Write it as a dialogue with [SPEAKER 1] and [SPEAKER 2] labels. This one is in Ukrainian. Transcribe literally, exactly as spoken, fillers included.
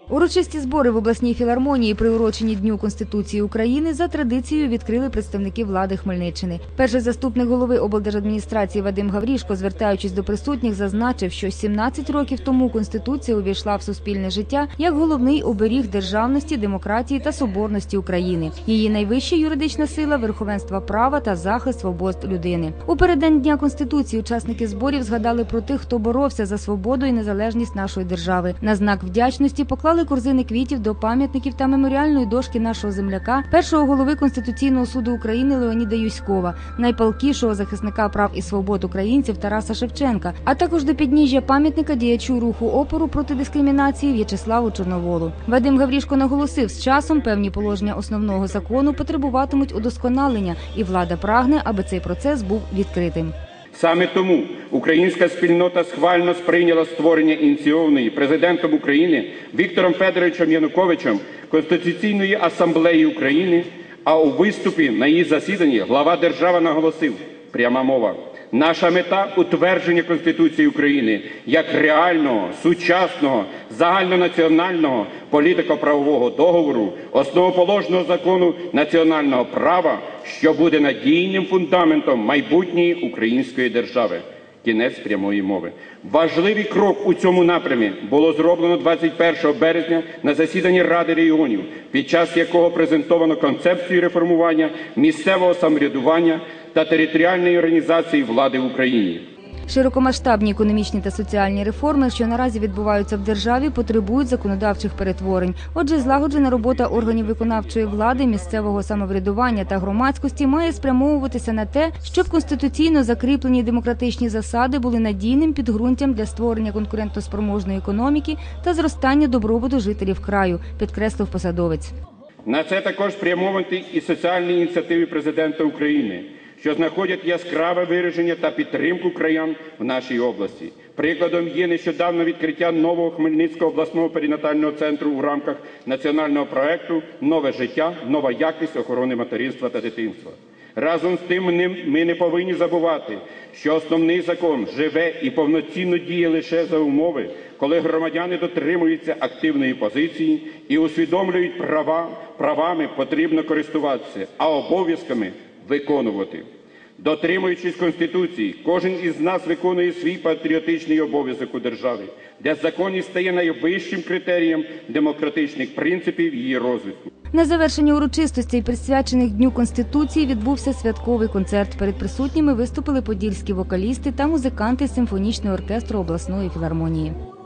[SPEAKER 1] Урочисті збори в обласній філармонії, приурочені Дню Конституції України, за традицією відкрили представники влади Хмельниччини. Перший заступник голови облдержадміністрації Вадим Гаврішко, звертаючись до присутніх, зазначив, що сімнадцять років тому Конституція увійшла в суспільне життя як головний оберіг державності, демократії та соборності України. Її найвища юридична сила – верховенство права та захист свобод людини. У переддень Дня Конституції учасники зборів згадали про тих, хто боровся за свободу і незалежність нашої держави. На знак вдячності поклали корзини квітів до пам'ятників та меморіальної дошки нашого земляка, першого голови Конституційного суду України Леоніда Юськова, найпалкішого захисника прав і свобод українців Тараса Шевченка, а також до підніжжя пам'ятника діячу руху опору проти дискримінації В'ячеславу Чорноволу. Вадим Гаврішко наголосив, з часом певні положення основного закону потребуватимуть удосконалення, і влада прагне, аби цей процес був відкритим.
[SPEAKER 2] Саме тому українська спільнота схвально сприйняла створення ініційованої президентом України Віктором Федоровичем Януковичем Конституційної асамблеї України, а у виступі на її засіданні глава держави наголосив, пряма мова, наша мета – утвердження Конституції України як реального, сучасного, загальнонаціонального політико-правового договору, основоположного закону національного права, що буде надійним фундаментом майбутньої української держави. Кінець прямої мови. Важливий крок у цьому напрямі було зроблено двадцять першого березня на засіданні Ради регіонів, під час якого презентовано концепцію реформування місцевого самоврядування та територіальної організації влади в Україні.
[SPEAKER 1] Широкомасштабні економічні та соціальні реформи, що наразі відбуваються в державі, потребують законодавчих перетворень. Отже, злагоджена робота органів виконавчої влади, місцевого самоврядування та громадськості має спрямовуватися на те, щоб конституційно закріплені демократичні засади були надійним підґрунтям для створення конкурентоспроможної економіки та зростання добробуту жителів краю, підкреслив посадовець.
[SPEAKER 2] На це також спрямовані і соціальні ініціативи президента України, що знаходять яскраве вираження та підтримку краян в нашій області. Прикладом є нещодавно відкриття нового Хмельницького обласного перинатального центру у рамках національного проєкту «Нове життя. Нова якість охорони материнства та дитинства». Разом з тим ми не повинні забувати, що основний закон живе і повноцінно діє лише за умови, коли громадяни дотримуються активної позиції і усвідомлюють права, правами потрібно користуватися, а обов'язками виконувати. Дотримуючись Конституції, кожен із нас виконує свій патріотичний обов'язок у державі, де законність стає найвищим критерієм демократичних принципів її розвитку.
[SPEAKER 1] На завершення урочистостей, присвячених Дню Конституції, відбувся святковий концерт. Перед присутніми виступили подільські вокалісти та музиканти симфонічного оркестру обласної філармонії.